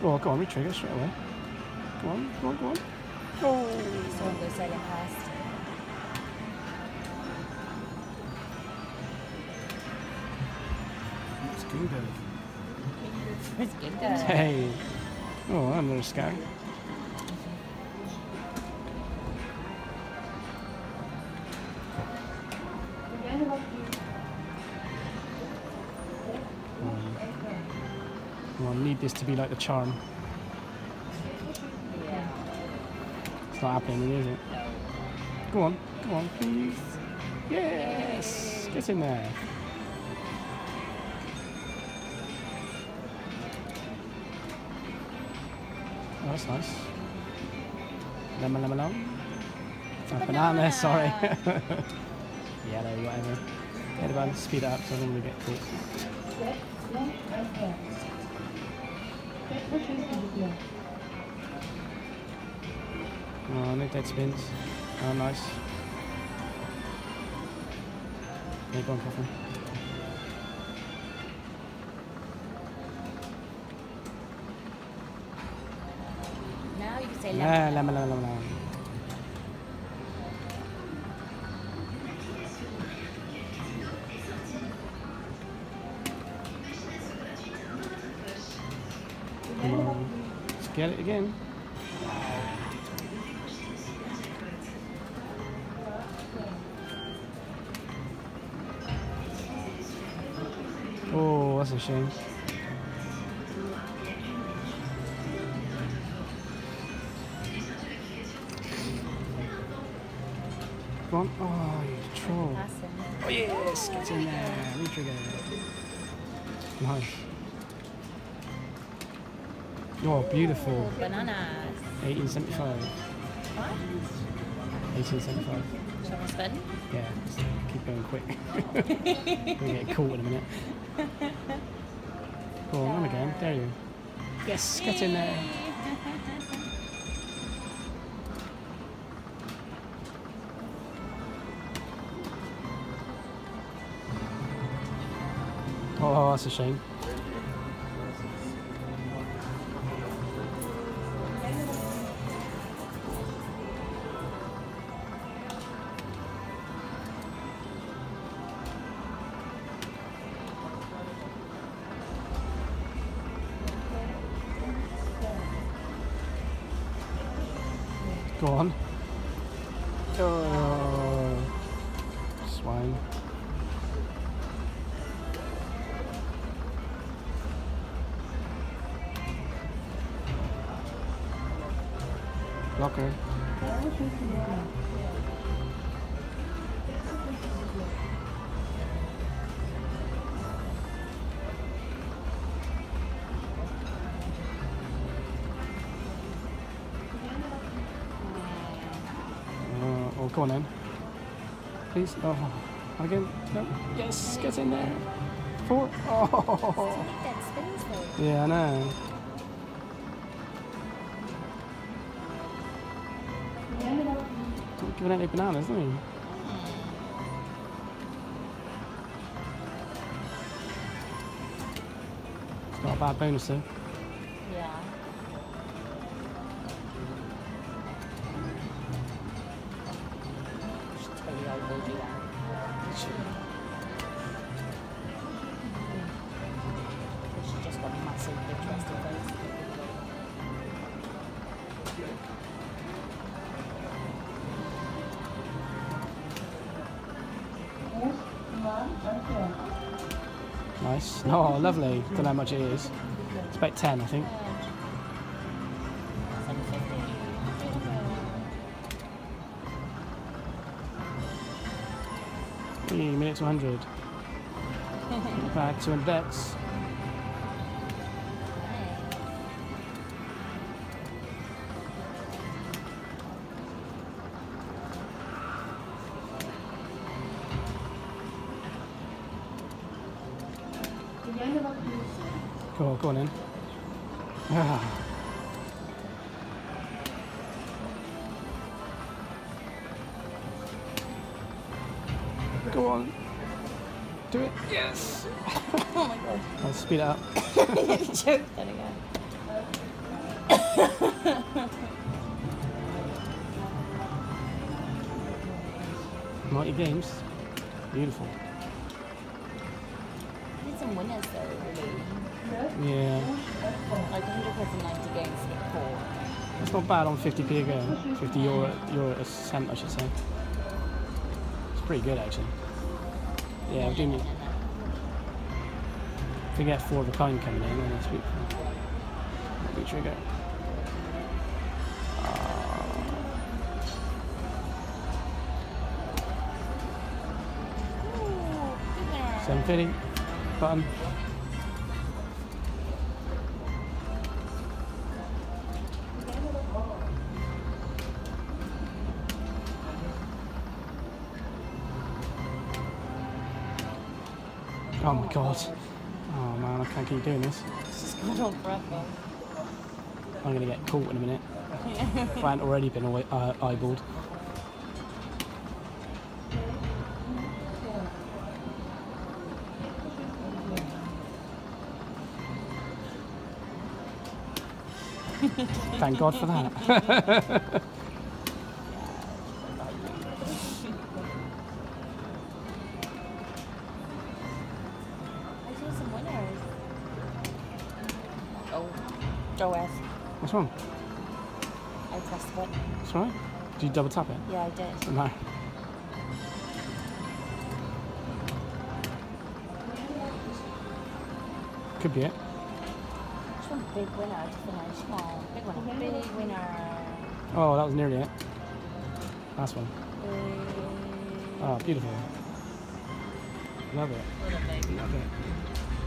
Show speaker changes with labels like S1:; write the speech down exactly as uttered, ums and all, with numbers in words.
S1: Oh, go on, re-trigger straight away. Go on, go on, go on. Oh!
S2: Someone goes sailing past.
S1: It's good.
S2: It's good.
S1: Hey! Oh, another sky. Well, I need this to be like the charm.
S2: Yeah.
S1: It's not happening, is it?
S2: No.
S1: Go on, go on, please. Yes! Get in there. Oh, that's nice. Lemon, lemon, lemon. Oh, banana,
S2: Banana.
S1: sorry. Yellow, whatever. Get the button, speed it up so I don't really get caught. Oh, no dead spins. Oh, nice. Yeah, go on, Coffin.
S2: Now you can say
S1: Yeah,
S2: lemon.
S1: lemon, lemon, lemon, lemon. Come on. Let's get it again. Oh, that's a shame. Go on. Oh, you troll.
S2: Passing.
S1: Oh, yes. Get in there. Re-trigger. Nice. Oh, beautiful.
S2: Bananas.
S1: eighteen seventy-five.
S2: What?
S1: eighteen seventy-five.
S2: Shall we spin?
S1: Yeah, just keep going quick. We'll get caught in a minute. Go on, run again. There you go. Yes, get in there. Oh, that's a shame. Go on. Oh, swine. Blocker. Oh, go on then. Please. Oh, again. No. Yes, get in there. Four. Oh.
S2: Dead spins though.
S1: Yeah, I know. Don't give it any bananas, do you? It's not a bad bonus though.
S2: Yeah. Should totally overdo that. She's just got massive big trusty face.
S1: Nice. Oh, lovely. Don't know how much it is. It's about ten, I think.
S2: seven fifty.
S1: Three minutes to one hundred. Back two hundred bets. Go on, go on in. Ah. Go on. Do it. Yes.
S2: Oh my god.
S1: I'll speed it up.
S2: You choked then again.
S1: ninety games. Beautiful.
S2: Need some winners though, really.
S1: Yeah.
S2: Like one hundred quid for ninety games to get four.
S1: It's not bad on fifty p a game. fifty euro, euro a cent, I should say. It's pretty good, actually. Yeah, we do need. If we get four of a kind coming in, then it's beautiful. Big trigger. seven fifty. Button. Oh my god. Oh man, I can't keep doing this.
S2: It's just going on forever.
S1: I'm gonna get caught in a minute. If I hadn't already been away, uh, eyeballed. Thank God for that.
S2: Some winners. Oh, Joe F.
S1: What's wrong?
S2: I pressed the button.
S1: It's alright. Did you double tap it?
S2: Yeah, I did.
S1: No. Could be it.
S2: Which one? Big winner to finish. Oh, big winner. Big winner.
S1: Oh, that was nearly it. Last one.
S2: Big.
S1: Oh, beautiful. Love it.
S2: Little baby.
S1: Love it.